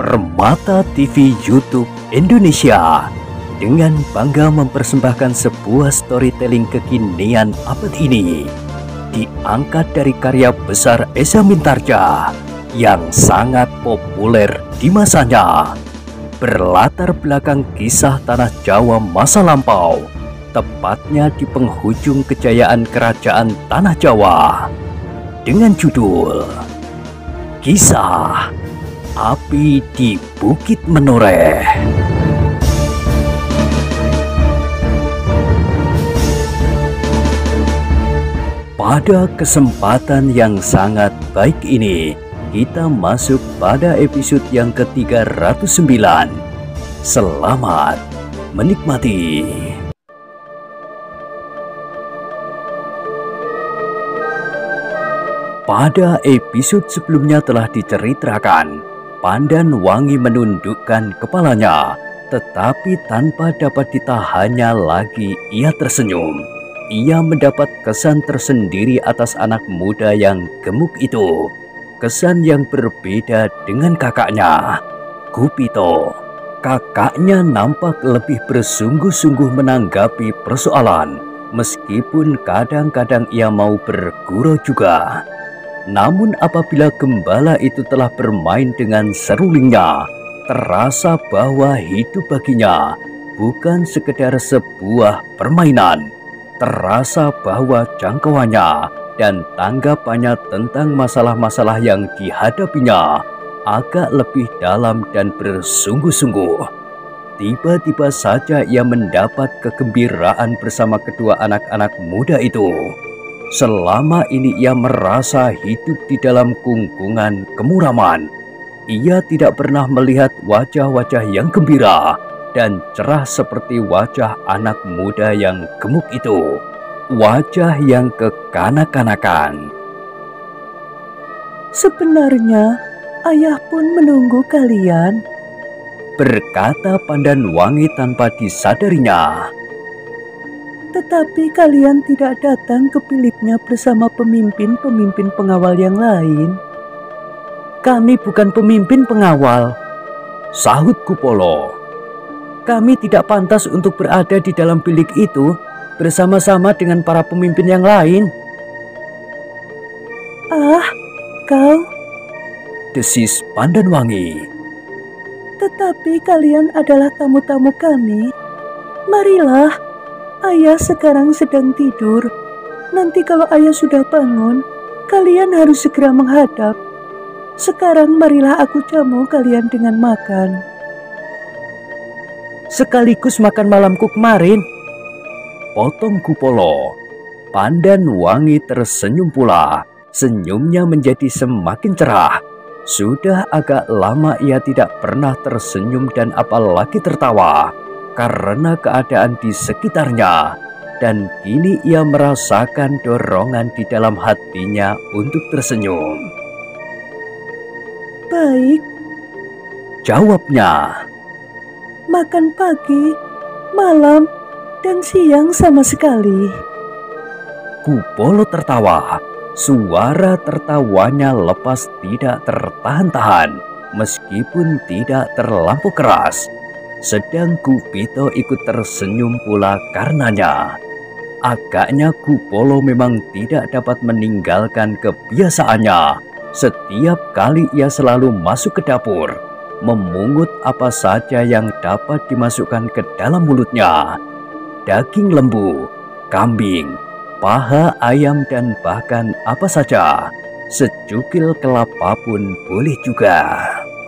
Permata TV YouTube Indonesia dengan bangga mempersembahkan sebuah storytelling kekinian abad ini, diangkat dari karya besar Esa Mintarja yang sangat populer di masanya, berlatar belakang kisah tanah Jawa masa lampau, tepatnya di penghujung kejayaan kerajaan tanah Jawa, dengan judul Kisah Api di Bukit Menoreh. Pada kesempatan yang sangat baik ini, kita masuk pada episode yang ke-309. Selamat menikmati. Pada episode sebelumnya telah diceritakan, Pandan Wangi menundukkan kepalanya, tetapi tanpa dapat ditahannya lagi ia tersenyum. Ia mendapat kesan tersendiri atas anak muda yang gemuk itu. Kesan yang berbeda dengan kakaknya, Kupito. Kakaknya nampak lebih bersungguh-sungguh menanggapi persoalan, meskipun kadang-kadang ia mau bergurau juga. Namun apabila gembala itu telah bermain dengan serulingnya, terasa bahwa hidup baginya bukan sekedar sebuah permainan. Terasa bahwa jangkauannya dan tanggapannya tentang masalah-masalah yang dihadapinya agak lebih dalam dan bersungguh-sungguh. Tiba-tiba saja ia mendapat kegembiraan bersama kedua anak-anak muda itu. Selama ini ia merasa hidup di dalam kungkungan kemuraman. Ia tidak pernah melihat wajah-wajah yang gembira dan cerah seperti wajah anak muda yang gemuk itu. Wajah yang kekanak-kanakan. "Sebenarnya ayah pun menunggu kalian," berkata Pandan Wangi tanpa disadarinya. "Tetapi kalian tidak datang ke biliknya bersama pemimpin-pemimpin pengawal yang lain." "Kami bukan pemimpin pengawal," sahut Kupolo. "Kami tidak pantas untuk berada di dalam bilik itu bersama-sama dengan para pemimpin yang lain." "Ah, kau," desis Pandan Wangi. "tetapi kalian adalah tamu-tamu kami. Marilah, ayah sekarang sedang tidur. Nanti kalau ayah sudah bangun, kalian harus segera menghadap. Sekarang marilah aku jamu kalian dengan makan." "Sekaligus makan malamku kemarin," potong Kupolo. Pandan Wangi tersenyum pula. Senyumnya menjadi semakin cerah. Sudah agak lama ia tidak pernah tersenyum dan apalagi tertawa karena keadaan di sekitarnya. Dan kini ia merasakan dorongan di dalam hatinya untuk tersenyum. "Baik," jawabnya. "makan pagi, malam, dan siang sama sekali." Kupolo tertawa. Suara tertawanya lepas tidak tertahan-tahan, meskipun tidak terlampau keras. Sedang Kupito ikut tersenyum pula karenanya. Agaknya Kupolo memang tidak dapat meninggalkan kebiasaannya. Setiap kali ia selalu masuk ke dapur, memungut apa saja yang dapat dimasukkan ke dalam mulutnya. Daging lembu, kambing, paha ayam, dan bahkan apa saja. Secukil kelapa pun boleh juga.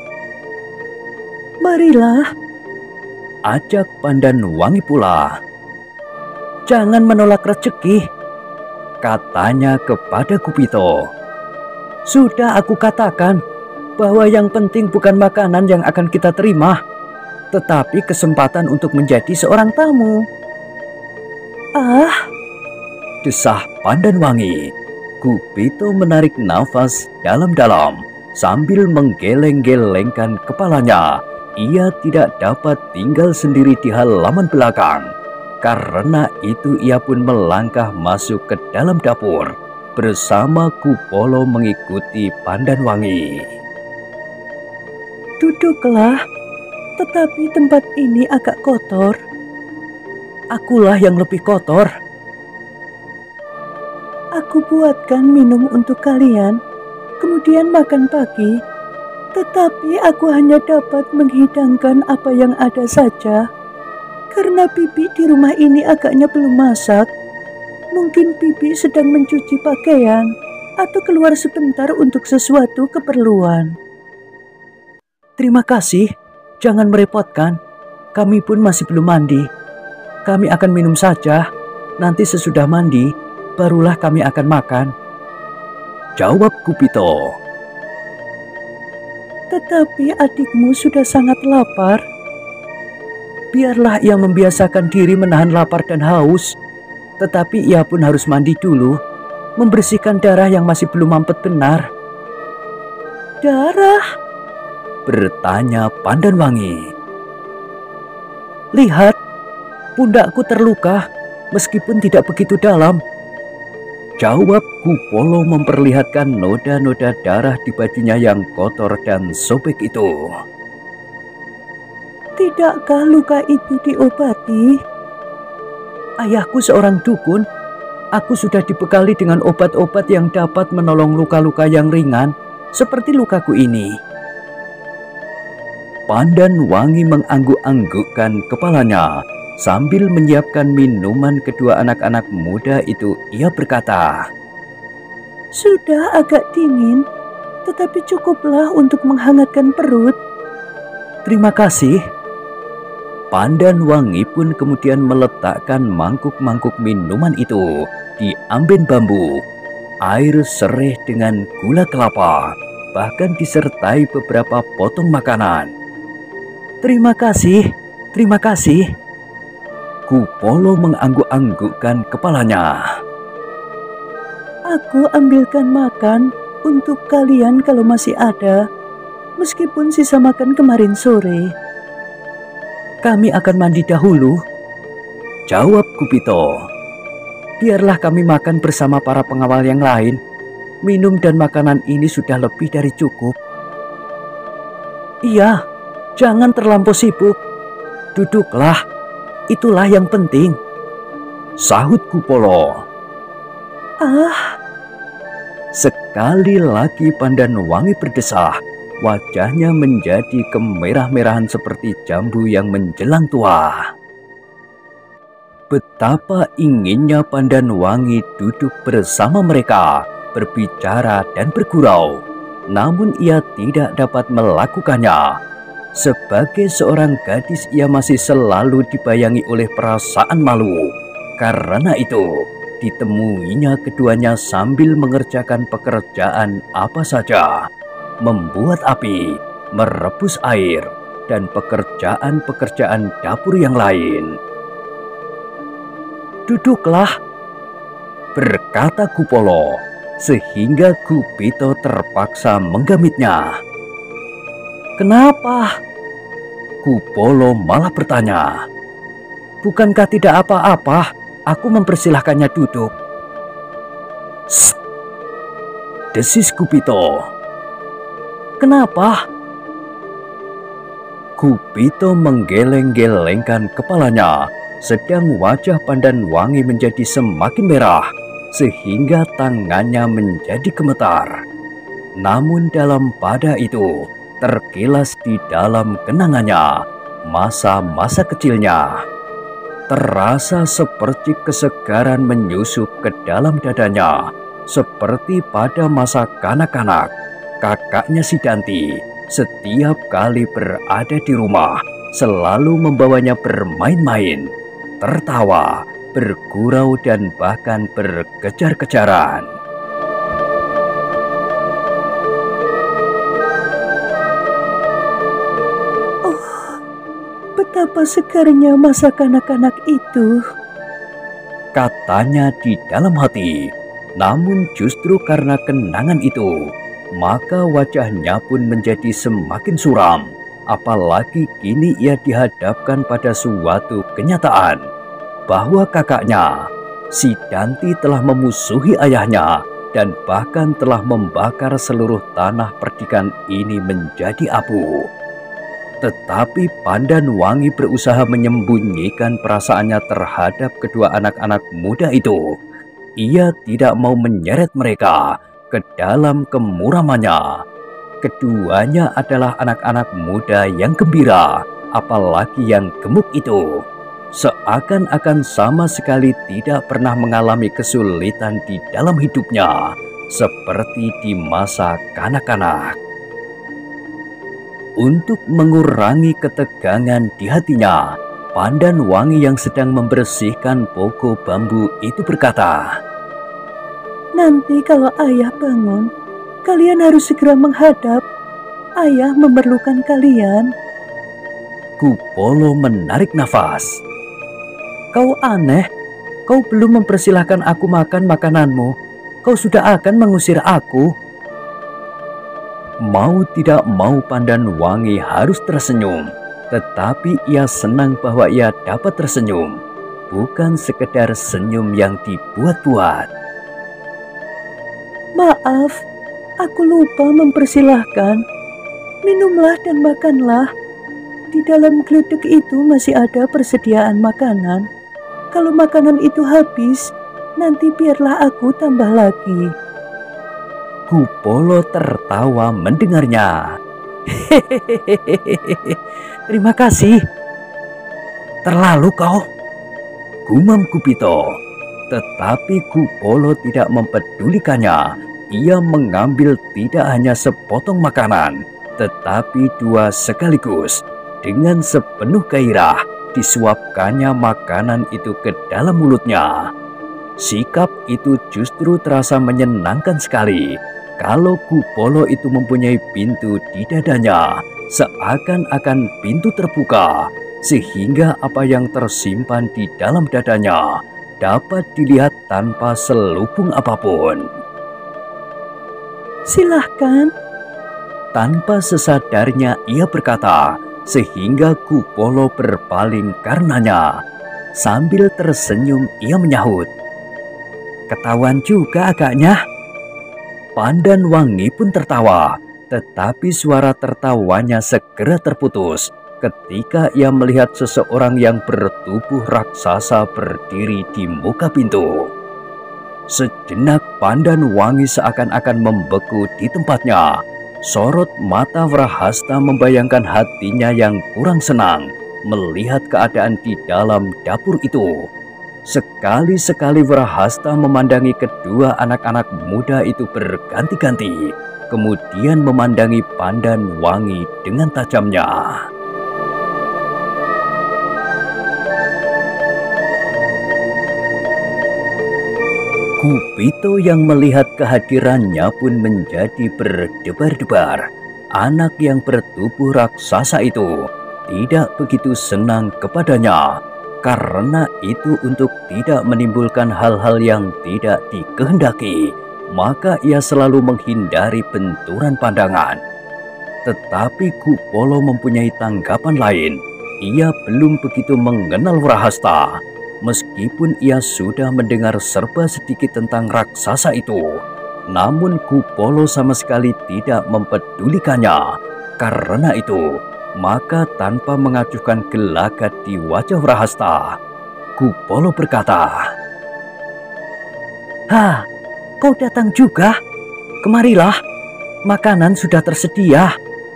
"Marilah," ajak Pandan Wangi pula. "Jangan menolak rezeki," katanya kepada Kupito. "Sudah aku katakan bahwa yang penting bukan makanan yang akan kita terima, tetapi kesempatan untuk menjadi seorang tamu." "Ah," desah Pandan Wangi. Kupito menarik nafas dalam-dalam sambil menggeleng-gelengkan kepalanya. Ia tidak dapat tinggal sendiri di halaman belakang. Karena itu ia pun melangkah masuk ke dalam dapur bersama Kupolo mengikuti Pandan Wangi. Duduklah, tetapi tempat ini agak kotor. Akulah yang lebih kotor. Aku buatkan minum untuk kalian, kemudian makan pagi. Tetapi aku hanya dapat menghidangkan apa yang ada saja. Karena Bibi di rumah ini agaknya belum masak. Mungkin Bibi sedang mencuci pakaian atau keluar sebentar untuk sesuatu keperluan. Terima kasih, jangan merepotkan. Kami pun masih belum mandi. Kami akan minum saja. Nanti sesudah mandi, barulah kami akan makan. Jawab Kupito. Tetapi adikmu sudah sangat lapar. Biarlah ia membiasakan diri menahan lapar dan haus. Tetapi ia pun harus mandi dulu, membersihkan darah yang masih belum mampet benar. Darah? Bertanya Pandanwangi. Lihat, pundakku terluka meskipun tidak begitu dalam. Jawab Kupolo memperlihatkan noda-noda darah di bajunya yang kotor dan sobek itu. Tidakkah luka itu diobati? Ayahku seorang dukun. Aku sudah dibekali dengan obat-obat yang dapat menolong luka-luka yang ringan seperti lukaku ini. Pandanwangi mengangguk-anggukkan kepalanya. Sambil menyiapkan minuman kedua anak-anak muda itu, ia berkata, Sudah agak dingin, tetapi cukuplah untuk menghangatkan perut. Terima kasih. Pandanwangi pun kemudian meletakkan mangkuk-mangkuk minuman itu di amben bambu. Air serai dengan gula kelapa, bahkan disertai beberapa potong makanan. Terima kasih, terima kasih. Kupolo mengangguk-anggukkan kepalanya. Aku ambilkan makan untuk kalian kalau masih ada, meskipun sisa makan kemarin sore. Kami akan mandi dahulu. Jawab Kupito. Biarlah kami makan bersama para pengawal yang lain. Minum dan makanan ini sudah lebih dari cukup. Iya, jangan terlampau sibuk. Duduklah. Itulah yang penting. Sahut Kupolo. Sekali lagi Pandanwangi berdesah. Wajahnya menjadi kemerah-merahan seperti jambu yang menjelang tua. Betapa inginnya Pandanwangi duduk bersama mereka, berbicara dan bergurau. Namun ia tidak dapat melakukannya. Sebagai seorang gadis, ia masih selalu dibayangi oleh perasaan malu. Karena itu, ditemuinya keduanya sambil mengerjakan pekerjaan apa saja. Membuat api, merebus air, dan pekerjaan-pekerjaan dapur yang lain. Duduklah, berkata Kupolo, sehingga Kupito terpaksa menggamitnya. Kenapa? Kupolo malah bertanya. Bukankah tidak apa-apa? Aku mempersilahkannya duduk. Sst, desis Kupito. Kenapa? Kupito menggeleng-gelengkan kepalanya, sedang wajah Pandanwangi menjadi semakin merah, sehingga tangannya menjadi gemetar. Namun dalam pada itu, terkilas di dalam kenangannya, masa-masa kecilnya. Terasa seperti kesegaran menyusup ke dalam dadanya, seperti pada masa kanak-kanak. Kakaknya Sidanti setiap kali berada di rumah, selalu membawanya bermain-main, tertawa, bergurau, dan bahkan berkejar-kejaran. Betapa segarnya masa kanak-kanak itu, katanya di dalam hati. Namun justru karena kenangan itu, maka wajahnya pun menjadi semakin suram. Apalagi kini ia dihadapkan pada suatu kenyataan bahwa kakaknya, Sidanti, telah memusuhi ayahnya dan bahkan telah membakar seluruh tanah perdikan ini menjadi abu. Tetapi Pandan Wangi berusaha menyembunyikan perasaannya terhadap kedua anak-anak muda itu. Ia tidak mau menyeret mereka ke dalam kemuramannya. Keduanya adalah anak-anak muda yang gembira, apalagi yang gemuk itu. Seakan-akan sama sekali tidak pernah mengalami kesulitan di dalam hidupnya, seperti di masa kanak-kanak. Untuk mengurangi ketegangan di hatinya, Pandan Wangi yang sedang membersihkan pokok bambu itu berkata, "Nanti kalau ayah bangun, kalian harus segera menghadap. Ayah memerlukan kalian." Kupolo menarik nafas. "Kau aneh, kau belum mempersilahkan aku makan makananmu. Kau sudah akan mengusir aku." Mau tidak mau Pandan Wangi harus tersenyum, tetapi ia senang bahwa ia dapat tersenyum, bukan sekedar senyum yang dibuat-buat. "Maaf, aku lupa mempersilahkan. Minumlah dan makanlah. Di dalam gledek itu masih ada persediaan makanan. Kalau makanan itu habis, nanti biarlah aku tambah lagi." Kupolo tertawa mendengarnya. "Hehehe, terima kasih." "Terlalu kau," gumam Kupito. Tetapi Kupolo tidak mempedulikannya. Ia mengambil tidak hanya sepotong makanan, tetapi dua sekaligus. Dengan sepenuh gairah disuapkannya makanan itu ke dalam mulutnya. Sikap itu justru terasa menyenangkan sekali. Kalau Kupolo itu mempunyai pintu di dadanya, seakan-akan pintu terbuka, sehingga apa yang tersimpan di dalam dadanya dapat dilihat tanpa selubung apapun. "Silahkan." Tanpa sesadarnya ia berkata, sehingga Kupolo berpaling karenanya. Sambil tersenyum ia menyahut, "Ketahuan juga agaknya." Pandan Wangi pun tertawa, tetapi suara tertawanya segera terputus ketika ia melihat seseorang yang bertubuh raksasa berdiri di muka pintu. Sejenak Pandan Wangi seakan-akan membeku di tempatnya. Sorot mata Wrahasta membayangkan hatinya yang kurang senang melihat keadaan di dalam dapur itu. Sekali-sekali Wrahasta memandangi kedua anak-anak muda itu berganti-ganti, kemudian memandangi Pandan Wangi dengan tajamnya. Kupito yang melihat kehadirannya pun menjadi berdebar-debar. Anak yang bertubuh raksasa itu tidak begitu senang kepadanya. Karena itu untuk tidak menimbulkan hal-hal yang tidak dikehendaki, maka ia selalu menghindari benturan pandangan. Tetapi Kupolo mempunyai tanggapan lain. Ia belum begitu mengenal Wrahasta. Meskipun ia sudah mendengar serba sedikit tentang raksasa itu, namun Kupolo sama sekali tidak mempedulikannya. Karena itu, maka tanpa mengacuhkan gelagat di wajah Wrahasta, Kupolo berkata, "Hah, kau datang juga? Kemarilah, makanan sudah tersedia."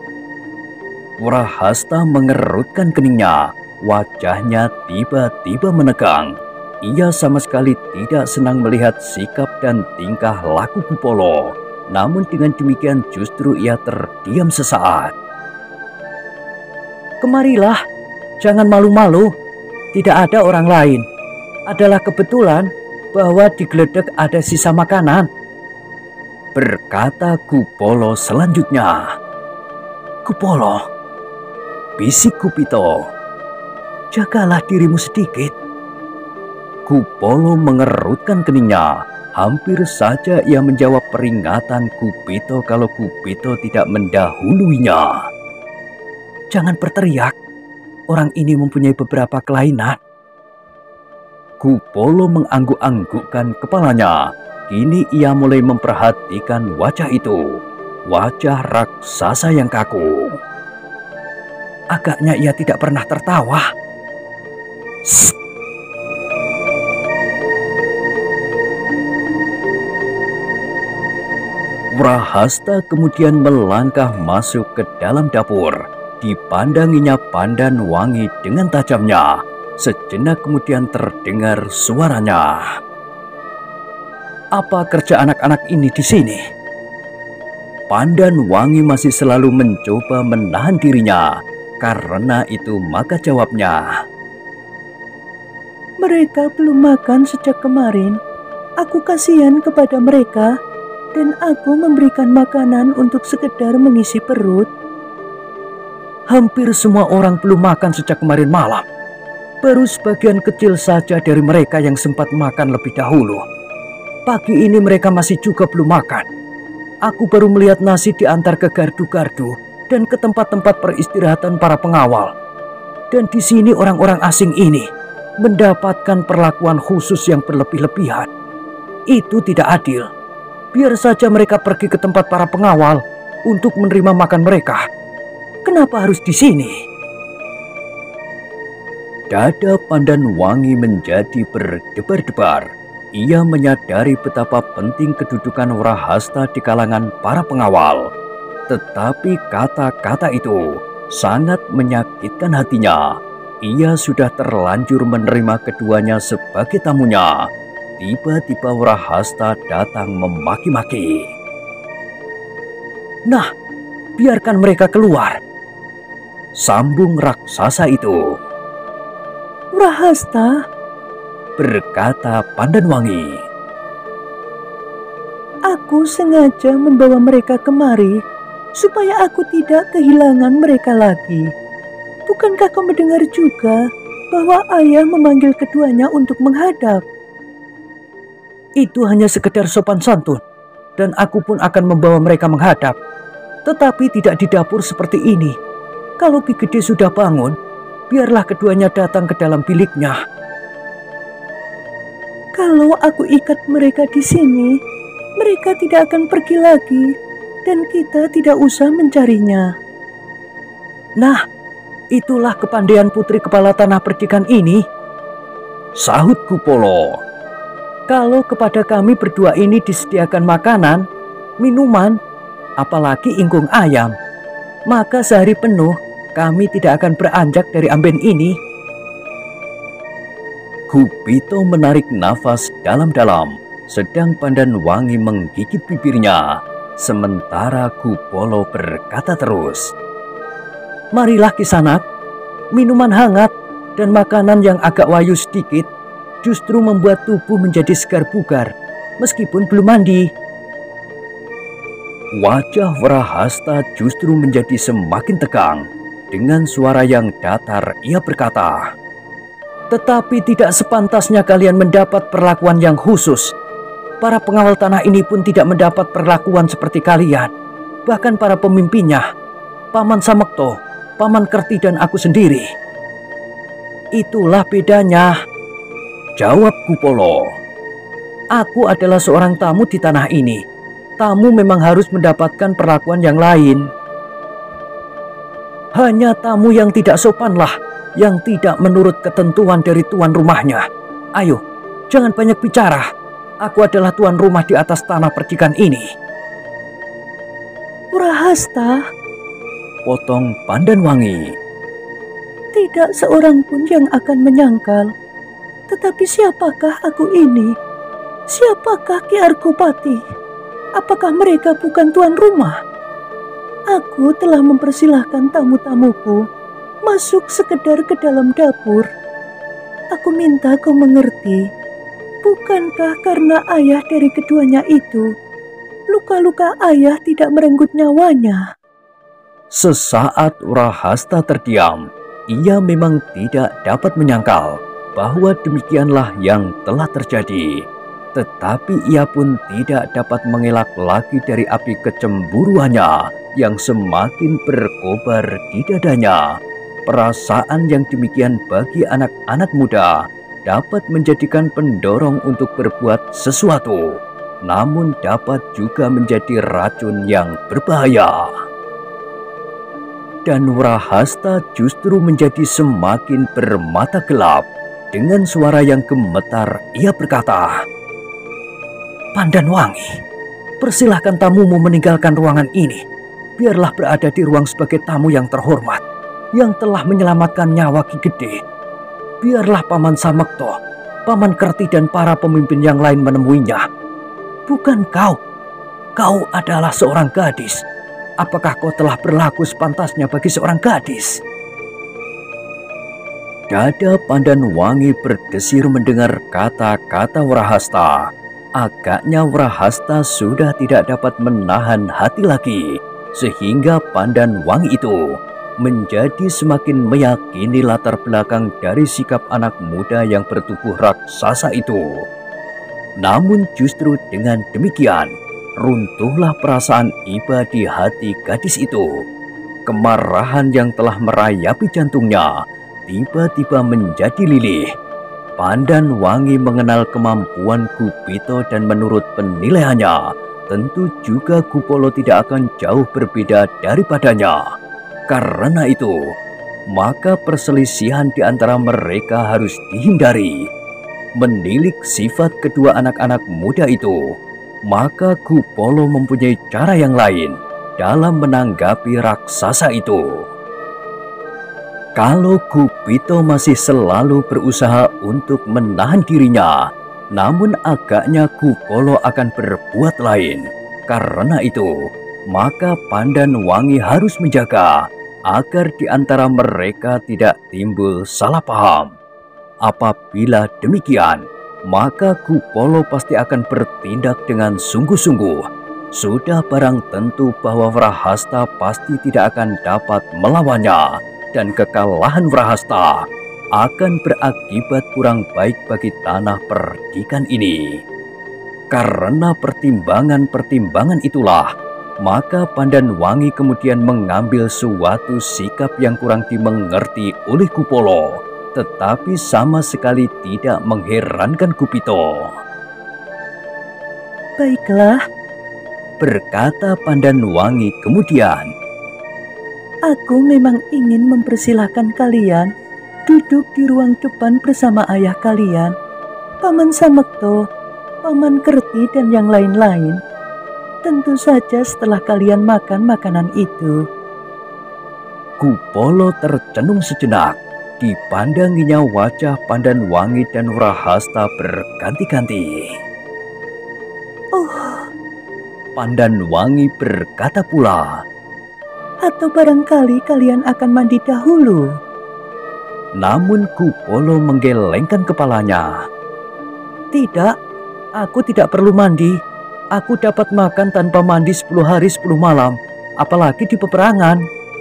Wrahasta mengerutkan keningnya, wajahnya tiba-tiba menegang. Ia sama sekali tidak senang melihat sikap dan tingkah laku Kupolo. Namun dengan demikian justru ia terdiam sesaat. "Kemarilah, jangan malu-malu. Tidak ada orang lain. Adalah kebetulan bahwa di gledek ada sisa makanan," berkata Kupolo selanjutnya. "Kupolo," bisik Kupito, "jagalah dirimu sedikit." Kupolo mengerutkan keningnya. Hampir saja ia menjawab peringatan Kupito kalau Kupito tidak mendahuluinya. "Jangan berteriak. Orang ini mempunyai beberapa kelainan." Kupolo mengangguk-anggukkan kepalanya. Kini ia mulai memperhatikan wajah itu. Wajah raksasa yang kaku. Agaknya ia tidak pernah tertawa. Sst. Wrahasta kemudian melangkah masuk ke dalam dapur. Dipandanginya Pandan Wangi dengan tajamnya. Sejenak kemudian terdengar suaranya. Apa kerja anak-anak ini di sini? Pandan Wangi masih selalu mencoba menahan dirinya. Karena itu maka jawabnya. Mereka belum makan sejak kemarin. Aku kasihan kepada mereka dan aku memberikan makanan untuk sekedar mengisi perut. Hampir semua orang belum makan sejak kemarin malam. Baru sebagian kecil saja dari mereka yang sempat makan lebih dahulu. Pagi ini mereka masih juga belum makan. Aku baru melihat nasi diantar ke gardu-gardu dan ke tempat-tempat peristirahatan para pengawal. Dan di sini orang-orang asing ini mendapatkan perlakuan khusus yang berlebih-lebihan. Itu tidak adil. Biar saja mereka pergi ke tempat para pengawal untuk menerima makan mereka. Kenapa harus di sini? Dada Pandan Wangi menjadi berdebar-debar. Ia menyadari betapa penting kedudukan Wrahasta di kalangan para pengawal. Tetapi kata-kata itu sangat menyakitkan hatinya. Ia sudah terlanjur menerima keduanya sebagai tamunya. Tiba-tiba Wrahasta datang memaki-maki. Nah, biarkan mereka keluar, sambung raksasa itu. Wrahasta, berkata Pandan Wangi. Aku sengaja membawa mereka kemari supaya aku tidak kehilangan mereka lagi. Bukankah kau mendengar juga bahwa ayah memanggil keduanya untuk menghadap? Itu hanya sekedar sopan santun, dan aku pun akan membawa mereka menghadap. Tetapi tidak di dapur seperti ini. Kalau Ki Gede sudah bangun, biarlah keduanya datang ke dalam biliknya. Kalau aku ikat mereka di sini, mereka tidak akan pergi lagi, dan kita tidak usah mencarinya. Nah, itulah kepandaian putri kepala tanah perdikan ini, sahut Kupolo. Kalau kepada kami berdua ini disediakan makanan, minuman, apalagi ingkung ayam, maka sehari penuh kami tidak akan beranjak dari amben ini. Kupito menarik nafas dalam-dalam, sedang Pandan Wangi menggigit bibirnya. Sementara Kupolo berkata terus, marilah Kisanak, minuman hangat dan makanan yang agak wayu sedikit justru membuat tubuh menjadi segar bugar, meskipun belum mandi. Wajah Wrahasta justru menjadi semakin tegang. Dengan suara yang datar ia berkata, tetapi tidak sepantasnya kalian mendapat perlakuan yang khusus. Para pengawal tanah ini pun tidak mendapat perlakuan seperti kalian. Bahkan para pemimpinnya, Paman Samekto, Paman Kerti dan aku sendiri. Itulah bedanya, jawab Kupolo. Aku adalah seorang tamu di tanah ini. Tamu memang harus mendapatkan perlakuan yang lain. Hanya tamu yang tidak sopanlah yang tidak menurut ketentuan dari tuan rumahnya. Ayo, jangan banyak bicara. Aku adalah tuan rumah di atas tanah perdikan ini. Wrahasta, potong Pandan Wangi. Tidak seorang pun yang akan menyangkal. Tetapi siapakah aku ini? Siapakah Ki Argopati? Apakah mereka bukan tuan rumah? Aku telah mempersilahkan tamu-tamuku masuk sekedar ke dalam dapur. Aku minta kau mengerti. Bukankah karena ayah dari keduanya itu, luka-luka ayah tidak merenggut nyawanya? Sesaat Wrahasta terdiam. Ia memang tidak dapat menyangkal bahwa demikianlah yang telah terjadi. Tetapi ia pun tidak dapat mengelak lagi dari api kecemburuannya yang semakin berkobar di dadanya. Perasaan yang demikian bagi anak-anak muda dapat menjadikan pendorong untuk berbuat sesuatu, namun dapat juga menjadi racun yang berbahaya. Dan Wrahasta justru menjadi semakin bermata gelap. Dengan suara yang gemetar, ia berkata, "Pandanwangi, persilahkan tamumu meninggalkan ruangan ini. Biarlah berada di ruang sebagai tamu yang terhormat, yang telah menyelamatkan nyawa Ki Gede. Biarlah Paman Samekto, Paman Kerti dan para pemimpin yang lain menemuinya. Bukan kau. Kau adalah seorang gadis. Apakah kau telah berlaku sepantasnya bagi seorang gadis?" Dada Pandanwangi berdesir mendengar kata-kata Wrahasta. Agaknya Wrahasta sudah tidak dapat menahan hati lagi, sehingga Pandanwangi itu menjadi semakin meyakini latar belakang dari sikap anak muda yang bertubuh raksasa itu. Namun justru dengan demikian, runtuhlah perasaan iba di hati gadis itu. Kemarahan yang telah merayapi jantungnya tiba-tiba menjadi lilih. Pandanwangi mengenal kemampuan Gupito dan menurut penilaiannya, tentu juga Gupolo tidak akan jauh berbeda daripadanya. Karena itu, maka perselisihan di antara mereka harus dihindari. Menilik sifat kedua anak-anak muda itu, maka Gupolo mempunyai cara yang lain dalam menanggapi raksasa itu. Kalau Gupito masih selalu berusaha untuk menahan dirinya, namun agaknya Gupolo akan berbuat lain. Karena itu, maka Pandanwangi harus menjaga agar di antara mereka tidak timbul salah paham. Apabila demikian, maka Gupolo pasti akan bertindak dengan sungguh-sungguh. Sudah barang tentu bahwa Wrahasta pasti tidak akan dapat melawannya, dan kekalahan Wrahasta akan berakibat kurang baik bagi tanah perdikan ini. Karena pertimbangan-pertimbangan itulah, maka Pandanwangi kemudian mengambil suatu sikap yang kurang dimengerti oleh Gupolo, tetapi sama sekali tidak mengherankan Gupito. "Baiklah," berkata Pandanwangi kemudian, "aku memang ingin mempersilahkan kalian duduk di ruang depan bersama ayah kalian, Paman Samekto, Paman Kerti, dan yang lain-lain. Tentu saja setelah kalian makan makanan itu." Gupolo tercenung sejenak. Dipandanginya wajah Pandanwangi dan Wrahasta berganti-ganti. "Oh," Pandanwangi berkata pula, "atau barangkali kalian akan mandi dahulu?" Namun Gupolo menggelengkan kepalanya. "Tidak, aku tidak perlu mandi. Aku dapat makan tanpa mandi 10 hari 10 malam, apalagi di peperangan."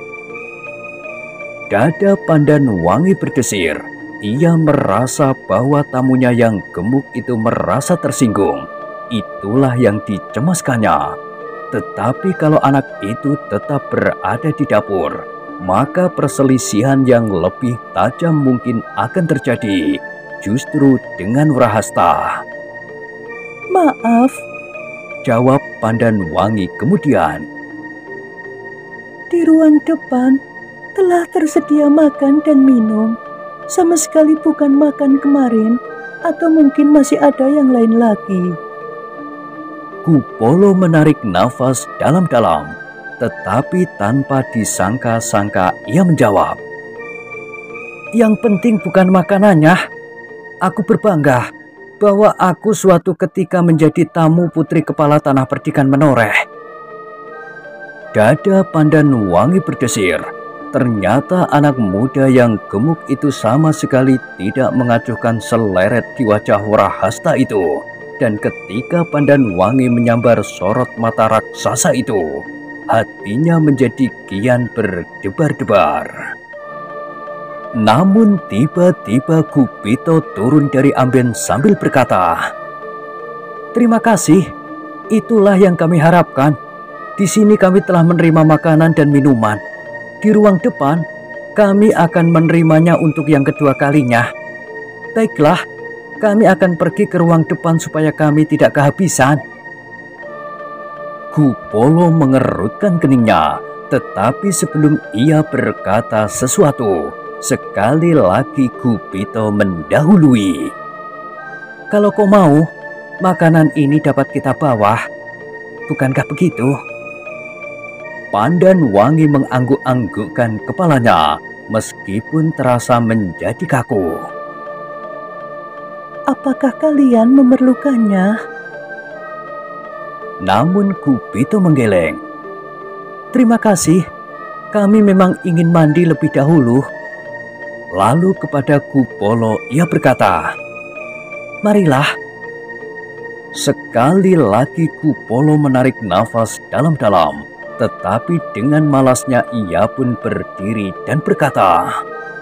Dada Pandanwangi berdesir. Ia merasa bahwa tamunya yang gemuk itu merasa tersinggung. Itulah yang dicemaskannya. Tetapi kalau anak itu tetap berada di dapur, maka perselisihan yang lebih tajam mungkin akan terjadi, justru dengan Wrahasta. "Maaf," jawab Pandanwangi kemudian. "di ruang depan telah tersedia makan dan minum. Sama sekali bukan makan kemarin, atau mungkin masih ada yang lain lagi." Gupolo menarik nafas dalam-dalam, tetapi tanpa disangka-sangka ia menjawab, "Yang penting bukan makanannya. Aku berbangga bahwa aku suatu ketika menjadi tamu putri kepala tanah perdikan Menoreh." Dada Pandanwangi berdesir. Ternyata anak muda yang gemuk itu sama sekali tidak mengacuhkan seleret di wajah Wrahasta itu. Dan ketika Pandanwangi menyambar sorot mata raksasa itu, hatinya menjadi kian berdebar-debar. Namun tiba-tiba Gupito turun dari amben sambil berkata, "Terima kasih, itulah yang kami harapkan. Di sini kami telah menerima makanan dan minuman. Di ruang depan, kami akan menerimanya untuk yang kedua kalinya. Baiklah, kami akan pergi ke ruang depan supaya kami tidak kehabisan." Gupolo mengerutkan keningnya. Tetapi sebelum ia berkata sesuatu, sekali lagi Gupito mendahului. "Kalau kau mau, makanan ini dapat kita bawa. Bukankah begitu?" Pandan Wangi mengangguk-anggukkan kepalanya meskipun terasa menjadi kaku. "Apakah kalian memerlukannya?" Namun Gupito menggeleng. "Terima kasih, kami memang ingin mandi lebih dahulu." Lalu kepada Kupolo ia berkata, "Marilah." Sekali lagi Kupolo menarik nafas dalam-dalam, tetapi dengan malasnya ia pun berdiri dan berkata,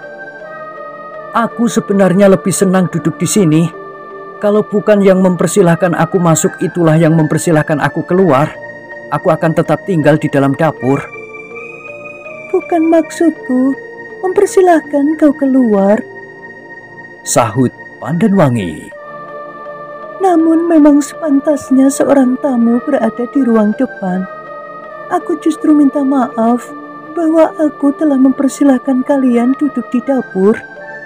"Aku sebenarnya lebih senang duduk di sini. Kalau bukan yang mempersilahkan aku masuk, itulah yang mempersilahkan aku keluar. Aku akan tetap tinggal di dalam dapur." "Bukan maksudku mempersilahkan kau keluar," sahut Pandan Wangi. "namun memang sepantasnya seorang tamu berada di ruang depan. Aku justru minta maaf bahwa aku telah mempersilahkan kalian duduk di dapur."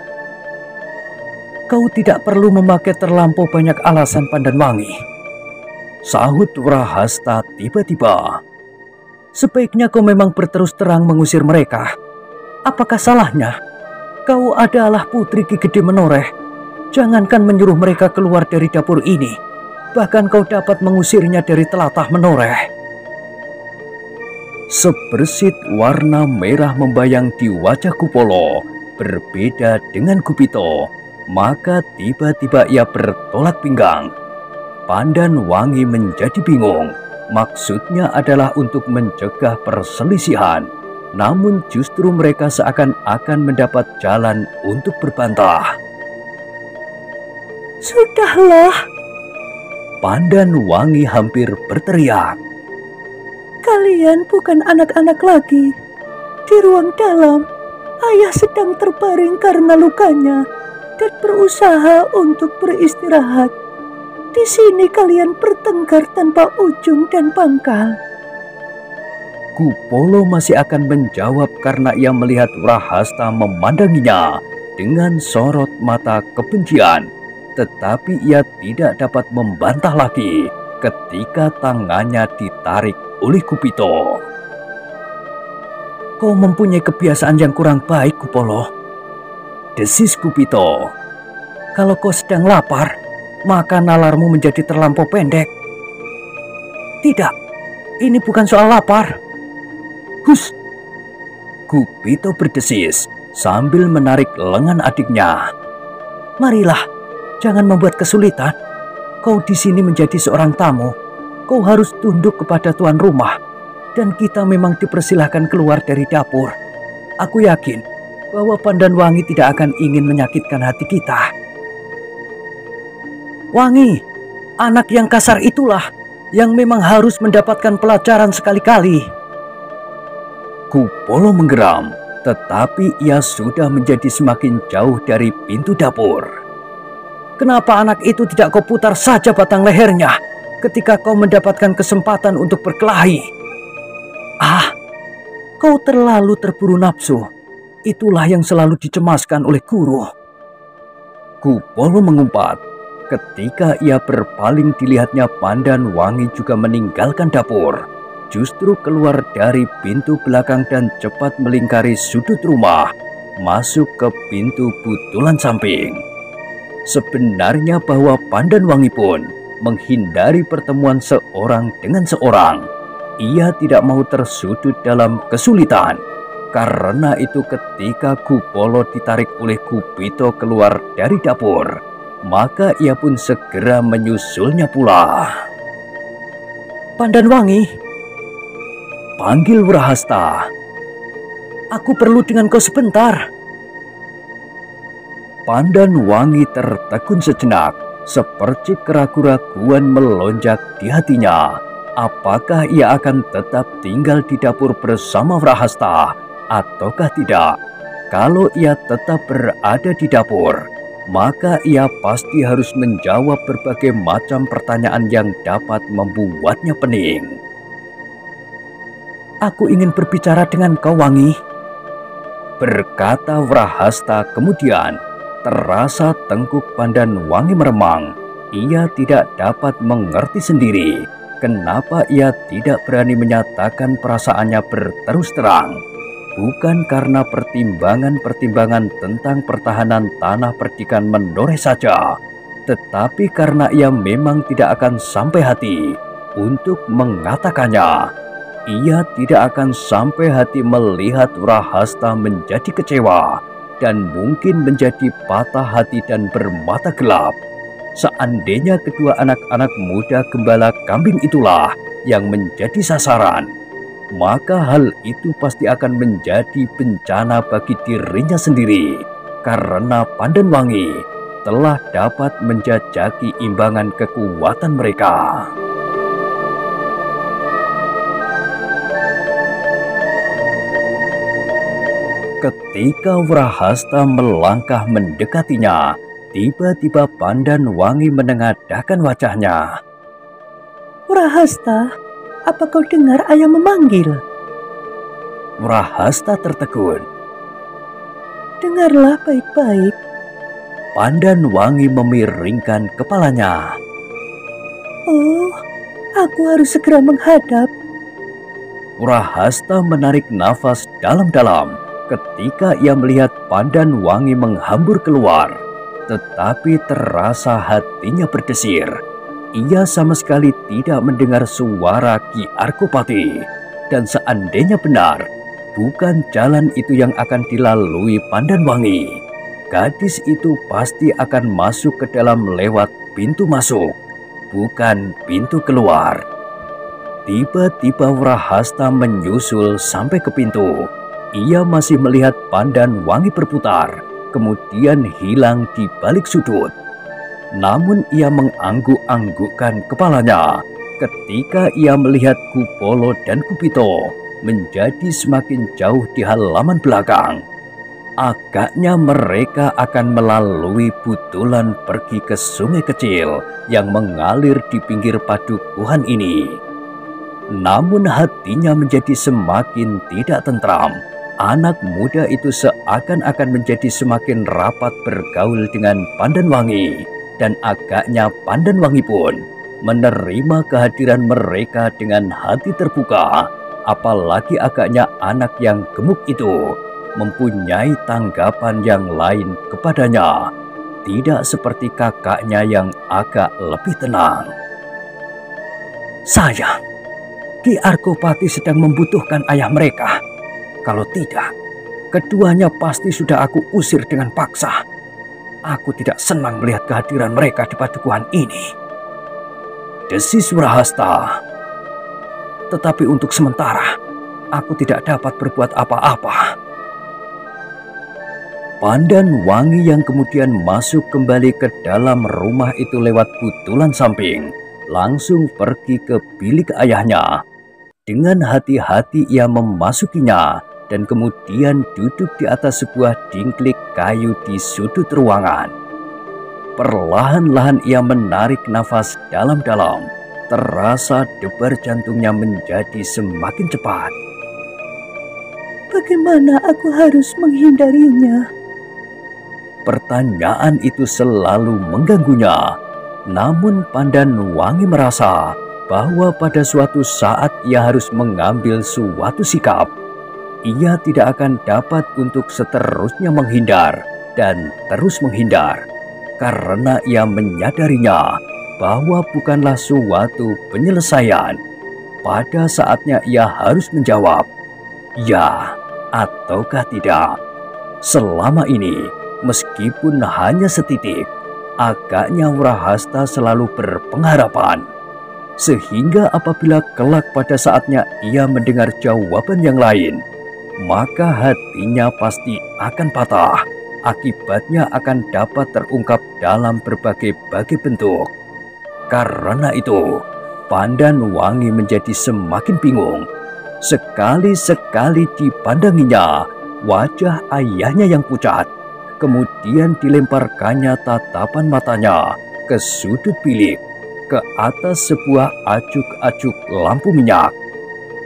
"Kau tidak perlu memakai terlampau banyak alasan, Pandan Wangi," sahut Wrahasta tiba-tiba. "Sebaiknya kau memang berterus terang mengusir mereka. Apakah salahnya? Kau adalah putri Ki Gede Menoreh. Jangankan menyuruh mereka keluar dari dapur ini, bahkan kau dapat mengusirnya dari telatah Menoreh." Sebersit warna merah membayang di wajah Kupolo, berbeda dengan Gupito. Maka tiba-tiba ia bertolak pinggang. Pandan Wangi menjadi bingung. Maksudnya adalah untuk mencegah perselisihan, namun justru mereka seakan-akan mendapat jalan untuk berbantah. "Sudahlah," Pandan Wangi hampir berteriak. "Kalian bukan anak-anak lagi. Di ruang dalam, ayah sedang terbaring karena lukanya dan berusaha untuk beristirahat. Di sini kalian bertengkar tanpa ujung dan pangkal." Kupolo masih akan menjawab karena ia melihat Wrahasta memandanginya dengan sorot mata kebencian. Tetapi ia tidak dapat membantah lagi ketika tangannya ditarik oleh Gupito. "Kau mempunyai kebiasaan yang kurang baik, Kupolo," desis Gupito. "Kalau kau sedang lapar, maka nalarmu menjadi terlampau pendek." "Tidak, ini bukan soal lapar." "Hus!" Gupito berdesis sambil menarik lengan adiknya. "Marilah, jangan membuat kesulitan. Kau di sini menjadi seorang tamu. Kau harus tunduk kepada tuan rumah. Dan kita memang dipersilahkan keluar dari dapur. Aku yakin bahwa Pandan Wangi tidak akan ingin menyakitkan hati kita." "Wangi, anak yang kasar itulah yang memang harus mendapatkan pelajaran sekali-kali." Kupolo menggeram, tetapi ia sudah menjadi semakin jauh dari pintu dapur. "Kenapa anak itu tidak kau putar saja batang lehernya ketika kau mendapatkan kesempatan untuk berkelahi?" "Ah, kau terlalu terburu nafsu. Itulah yang selalu dicemaskan oleh guru." Kupolo mengumpat. Ketika ia berpaling, dilihatnya Pandan Wangi juga meninggalkan dapur, justru keluar dari pintu belakang dan cepat melingkari sudut rumah, masuk ke pintu butulan samping. Sebenarnya bahwa Pandan Wangi pun menghindari pertemuan seorang dengan seorang. Ia tidak mau tersudut dalam kesulitan. Karena itu ketika Kupolo ditarik oleh Gupito keluar dari dapur, maka ia pun segera menyusulnya pula. "Pandan Wangi," panggil Wrahasta. "Aku perlu dengan kau sebentar." Pandan Wangi tertegun sejenak, seperti keraguan-raguan melonjak di hatinya. Apakah ia akan tetap tinggal di dapur bersama Wrahasta ataukah tidak? Kalau ia tetap berada di dapur, maka ia pasti harus menjawab berbagai macam pertanyaan yang dapat membuatnya pening. Aku ingin berbicara dengan kau, Wangi, berkata Wrahasta. Kemudian terasa tengkuk Pandan Wangi meremang. Ia tidak dapat mengerti sendiri kenapa ia tidak berani menyatakan perasaannya berterus terang. Bukan karena pertimbangan-pertimbangan tentang pertahanan tanah perdikan Mendore saja, tetapi karena ia memang tidak akan sampai hati untuk mengatakannya. Ia tidak akan sampai hati melihat Wrahasta menjadi kecewa dan mungkin menjadi patah hati dan bermata gelap. Seandainya kedua anak-anak muda gembala kambing itulah yang menjadi sasaran, maka hal itu pasti akan menjadi bencana bagi dirinya sendiri, karena Pandan Wangi telah dapat menjajaki imbangan kekuatan mereka. Ketika Wrahasta melangkah mendekatinya, tiba-tiba Pandan Wangi menengadahkan wajahnya. Wrahasta, apa kau dengar ayah memanggil? Wrahasta tertegun. Dengarlah baik-baik. Pandan Wangi memiringkan kepalanya. Oh, aku harus segera menghadap. Wrahasta menarik nafas dalam-dalam ketika ia melihat Pandan Wangi menghambur keluar, tetapi terasa hatinya berdesir. Ia sama sekali tidak mendengar suara Ki Arkopati, dan seandainya benar, bukan jalan itu yang akan dilalui Pandan Wangi, gadis itu pasti akan masuk ke dalam lewat pintu masuk, bukan pintu keluar. Tiba-tiba Wrahasta menyusul sampai ke pintu. Ia masih melihat Pandan Wangi berputar, kemudian hilang di balik sudut. Namun ia mengangguk-anggukkan kepalanya ketika ia melihat Kupolo dan Kupito menjadi semakin jauh di halaman belakang. Agaknya mereka akan melalui butulan pergi ke sungai kecil yang mengalir di pinggir padukuhan ini. Namun hatinya menjadi semakin tidak tentram. Anak muda itu seakan-akan menjadi semakin rapat bergaul dengan Pandan Wangi, dan agaknya Pandan Wangi pun menerima kehadiran mereka dengan hati terbuka. Apalagi agaknya anak yang gemuk itu mempunyai tanggapan yang lain kepadanya, tidak seperti kakaknya yang agak lebih tenang. Sayang, Ki Arkopati sedang membutuhkan ayah mereka. Kalau tidak, keduanya pasti sudah aku usir dengan paksa. Aku tidak senang melihat kehadiran mereka di padukuhan ini, desis Wrahasta. Tetapi untuk sementara, aku tidak dapat berbuat apa-apa. Pandan Wangi yang kemudian masuk kembali ke dalam rumah itu lewat butulan samping, langsung pergi ke bilik ayahnya. Dengan hati-hati ia memasukinya dan kemudian duduk di atas sebuah dingklik kayu di sudut ruangan. Perlahan-lahan ia menarik nafas dalam-dalam. Terasa debar jantungnya menjadi semakin cepat. Bagaimana aku harus menghindarinya? Pertanyaan itu selalu mengganggunya. Namun Pandan Wangi merasa bahwa pada suatu saat ia harus mengambil suatu sikap. Ia tidak akan dapat untuk seterusnya menghindar dan terus menghindar, karena ia menyadarinya bahwa bukanlah suatu penyelesaian. Pada saatnya ia harus menjawab ya ataukah tidak. Selama ini, meskipun hanya setitik, agaknya Wrahasta selalu berpengharapan. Sehingga apabila kelak pada saatnya ia mendengar jawaban yang lain, maka hatinya pasti akan patah. Akibatnya akan dapat terungkap dalam berbagai-bagai bentuk. Karena itu, Pandan Wangi menjadi semakin bingung. Sekali-sekali dipandanginya wajah ayahnya yang pucat. Kemudian dilemparkannya tatapan matanya ke sudut bilik, ke atas sebuah acuk-acuk lampu minyak.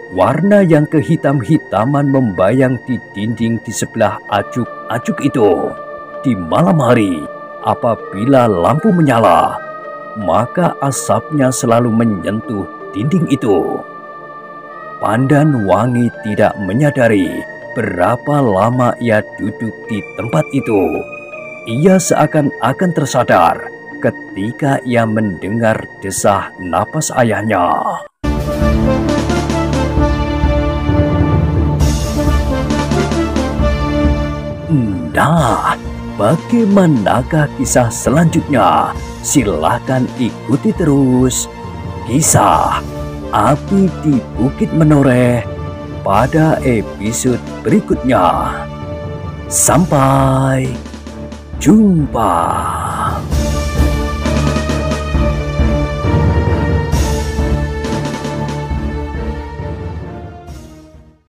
Warna yang kehitam-hitaman membayang di dinding di sebelah acuk-acuk itu. Di malam hari, apabila lampu menyala, maka asapnya selalu menyentuh dinding itu. Pandan Wangi tidak menyadari berapa lama ia duduk di tempat itu. Ia seakan-akan tersadar ketika ia mendengar desah napas ayahnya. Nah, bagaimanakah kisah selanjutnya? Silakan ikuti terus kisah Api di Bukit Menoreh pada episode berikutnya. Sampai jumpa.